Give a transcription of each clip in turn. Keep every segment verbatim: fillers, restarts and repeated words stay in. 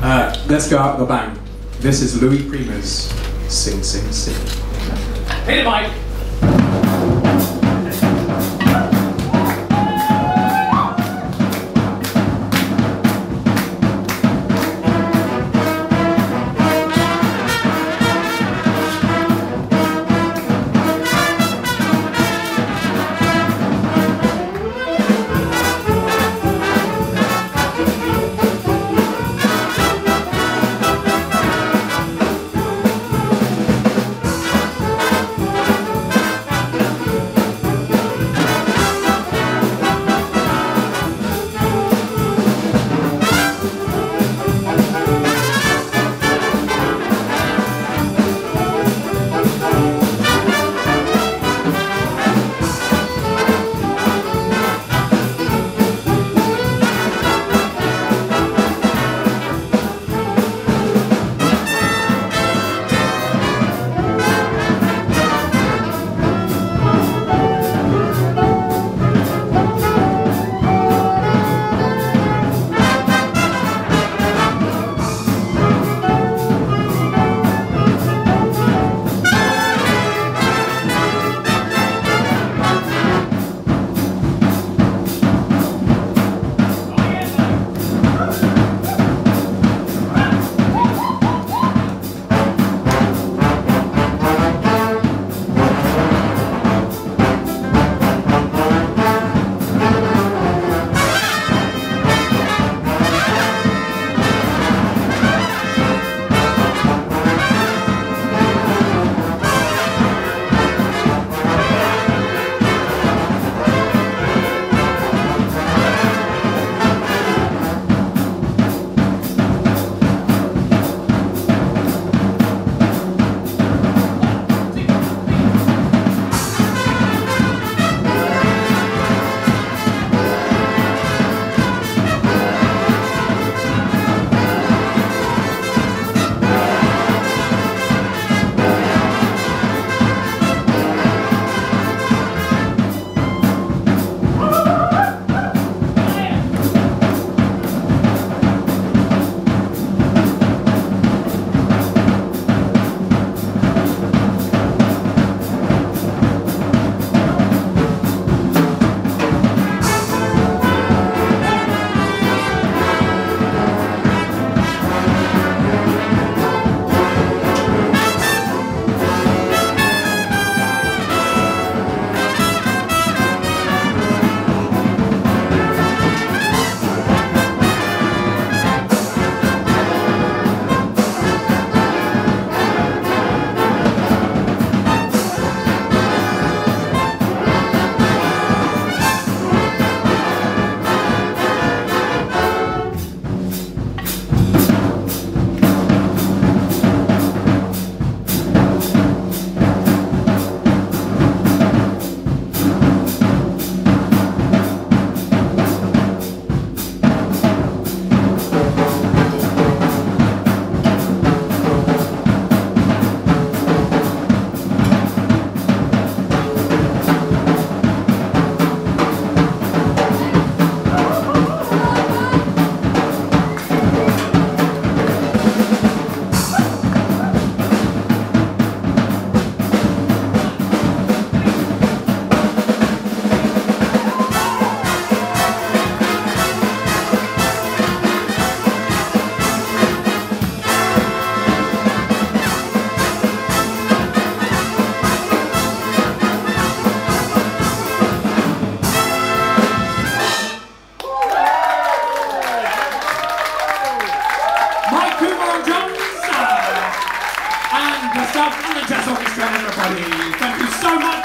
Uh, let's go out with a bang. This is Louis Prima's Sing, Sing, Sing. Hit it, Mike! Jazz Orchestra, everybody. Thank you so much.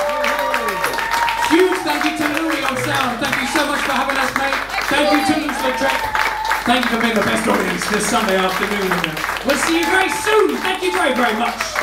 Huge thank you to Louis on sound. Thank you so much for having us, mate. Thank you to Loose-Lautrec. Thank you for being the best audience this Sunday afternoon. We'll see you very soon. Thank you very, very much.